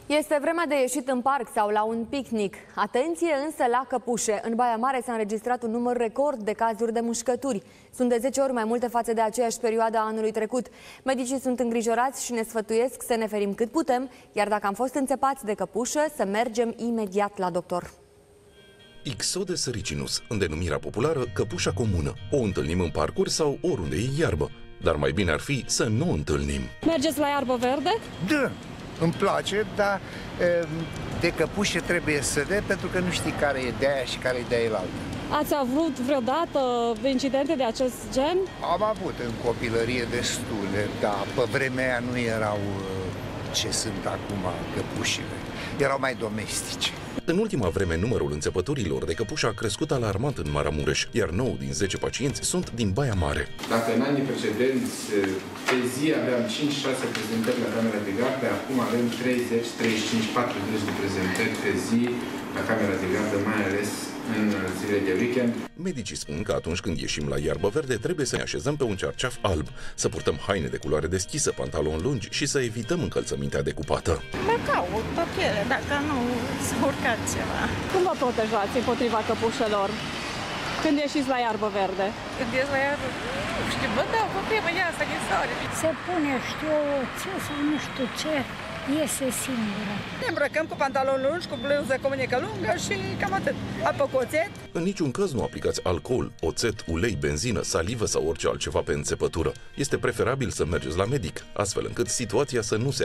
Este vremea de ieșit în parc sau la un picnic. Atenție însă la căpușe. În Baia Mare s-a înregistrat un număr record de cazuri de mușcături. Sunt de 10 ori mai multe față de aceeași perioadă a anului trecut. Medicii sunt îngrijorați și ne sfătuiesc să ne ferim cât putem, iar dacă am fost înțepați de căpușă, să mergem imediat la doctor. Ixodes ricinus, în denumirea populară căpușa comună. O întâlnim în parcuri sau oriunde e iarbă, dar mai bine ar fi să nu o întâlnim. Mergeți la iarbă verde? Da, îmi place, dar de căpușe trebuie să dea, pentru că nu știi care e de aia și care e de aia altă. Ați avut vreodată incidente de acest gen? Am avut în copilărie destule, dar pe vremea aia nu erau ce sunt acum căpușile. Erau mai domestice. În ultima vreme, numărul înțepăturilor de căpușă a crescut alarmant în Maramureș, iar 9 din 10 pacienți sunt din Baia Mare. Dacă în anii precedenți, pe zi aveam 5-6 prezentări la camera de gardă, acum avem 30, 35, 40 de prezentări pe zi la camera de gardă, mai ales în zile de weekend. Medicii spun că atunci când ieșim la iarbă verde, trebuie să ne așezăm pe un cerceaf alb, să purtăm haine de culoare deschisă, pantaloni lungi și să evităm încălțămintea decupată. Mă caut pe piele, dacă nu s-a urcat ceva. Cum vă protejați împotriva căpușelor când ieșiți la iarbă verde? Când ies la iarbă, nu știu, bă, da, pe prima iasă din soare. Se pune, știu, ce sau nu știu ce, iese singură. Ne îmbrăcăm cu pantaloni lungi, cu bluză cu mânecă lungă și cam atât. Apă cu oțet. În niciun caz nu aplicați alcool, oțet, ulei, benzină, salivă sau orice altceva pe înțepătură. Este preferabil să mergeți la medic, astfel încât situația să nu se